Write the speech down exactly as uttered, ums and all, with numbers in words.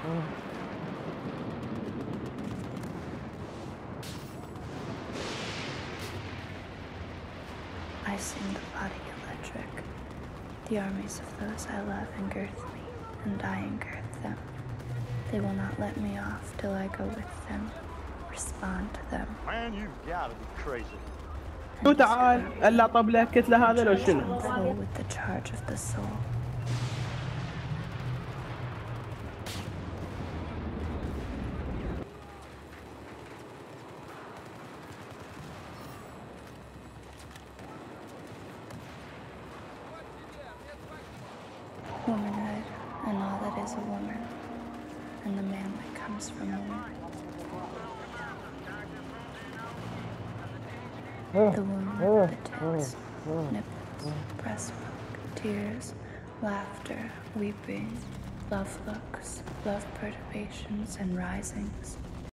I sing the body electric. The armies of those I love engirth me, and I engirth them. They will not let me off till I go with them, respond to them. Man, you've got to be crazy. شو تعال الا طب لك كتله هذا لو شنو؟ Flow with the charge of the soul. Womanhood and all that is a woman, and the man that comes from woman. The woman with the tits, nipples, breastwork, tears, laughter, weeping, love looks, love perturbations and risings.